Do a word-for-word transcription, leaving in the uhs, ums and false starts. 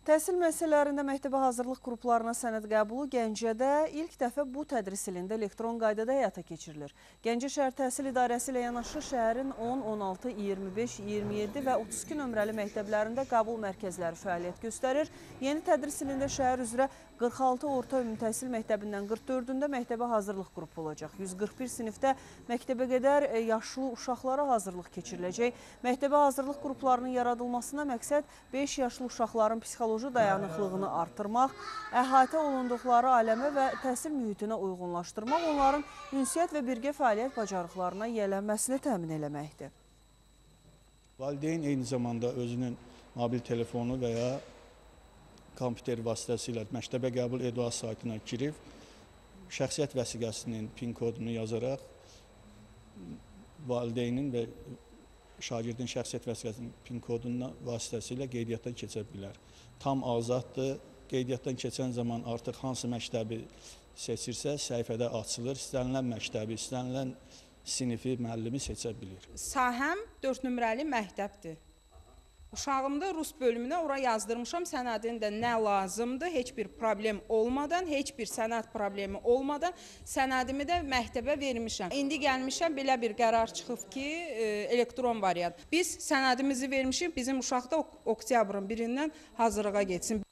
Təhsil müəssisələrində məktəbə hazırlıq qruplarına sənəd qəbulu Gəncədə ilk dəfə bu tədris ilində elektron qaydada həyata keçirilir. Gəncə şəhər təhsil idarəsi ilə yanaşı şəhərin on, on altı, iyirmi beş, iyirmi yeddi və otuz iki nömrəli məktəblərində qəbul mərkəzləri fəaliyyət göstərir. Yeni tədris ilində şəhər üzrə qırx altı orta ümumi təhsil məktəbindən qırx dördündə məktəbə hazırlıq qrupu olacaq. yüz qırx bir sinifdə məktəbə qədər yaşlı uşaqlara hazırlıq keçiriləcək. Məktəbə hazırlıq qruplarının yaradılmasına məqsəd beş yaşlı uşaqların psixoloji dayanıqlığını artırmaq, əhatə olunduqları aləmə və təhsil mühitinə uyğunlaşdırmaq, onların ünsiyyət və birgə fəaliyyət bacarıqlarına yiyələnməsini təmin eləməkdir. Valideyn eyni zamanda özünün mobil telefonu və ya kompüter vasitəsilə məktəbə qəbul E D U A saytına girib, şəxsiyyət vəsiqəsinin pin kodunu yazaraq valideynin və şagirdin şəxsiyyət vəsiqəsinin pin kodunun vasitəsilə qeydiyyatdan keçə bilər. Tam azaddır. Qeydiyyatdan keçən zaman artıq hansı məktəbi seçirsə, səhifədə açılır. İstənilən məktəbi, istənilən sinifi, müəllimi seçə bilir. Sahəm dörd nömrəli məktəbdir. Uşağımda rus bölümünə ora yazdırmışam, sənədində nə lazımdır, heç bir problem olmadan, heç bir sənəd problemi olmadan sənədimi də məktəbə vermişəm. İndi gəlmişəm, belə bir qərar çıxıb ki, elektron variant. Biz sənədimizi vermişik, bizim uşaq da oktyabrın birindən hazırlığa getsin.